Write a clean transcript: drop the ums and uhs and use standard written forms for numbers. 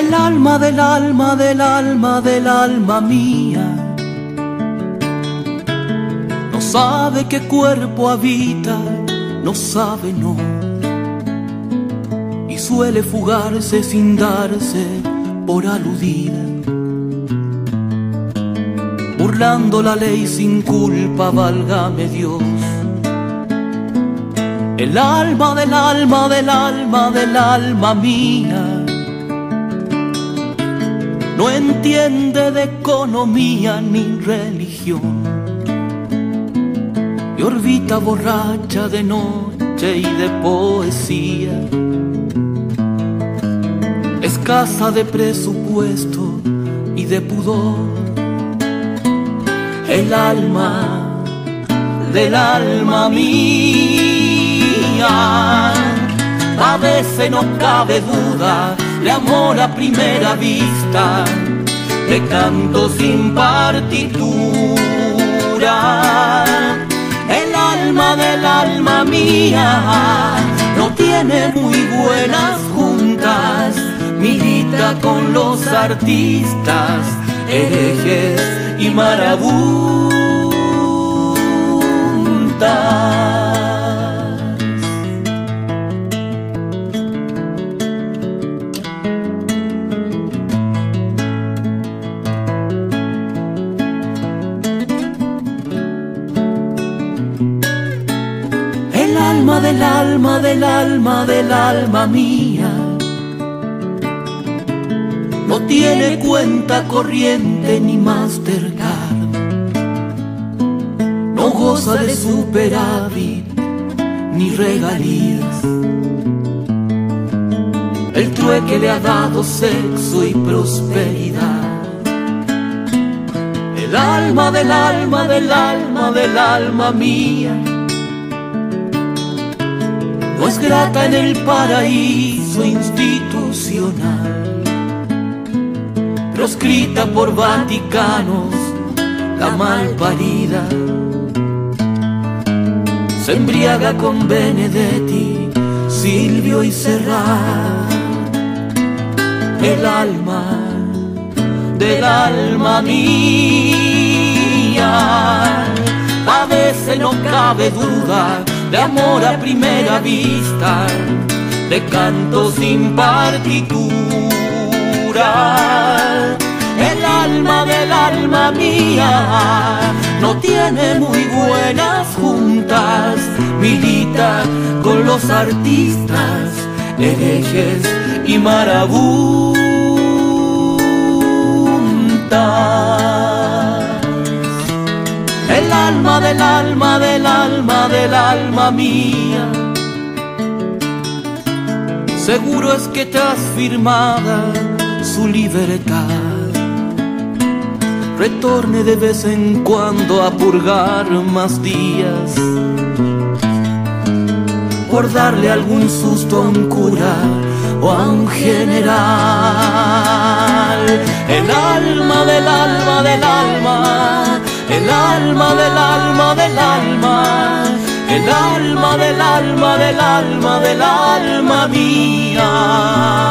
El alma del alma del alma del alma mía no sabe qué cuerpo habita, no sabe, no, y suele fugarse sin darse por aludida, burlando la ley sin culpa, válgame Dios. El alma del alma del alma del alma mía no entiende de economía ni religión, y orbita borracha de noche y de poesía, escasa de presupuesto y de pudor. El alma del alma mía, a veces no cabe duda de amor a primera vista, de canto sin partitura. El alma del alma mía no tiene muy buenas juntas, milita con los artistas, herejes y marabuntas. El alma del alma del alma del alma mía no tiene cuenta corriente ni Mastercard, no goza de superávit ni regalías. El trueque le ha dado sexo y prosperidad. El alma del alma del alma del alma mía no es grata en el paraíso institucional, proscrita por vaticanos, la malparida se embriaga con Benedetti, Silvio y Serrat. El alma del alma mía, a veces no cabe duda de amor a primera vista, de canto sin partitura. El alma del alma mía no tiene muy buenas juntas, milita con los artistas, herejes y marabuntas. El alma del alma del alma del alma mía, seguro es que tras firmada su libertad retorne de vez en cuando a purgar más días, por darle algún susto a un cura o a un general. El alma del alma del alma, el alma del alma del alma, el alma del alma del alma del alma mía.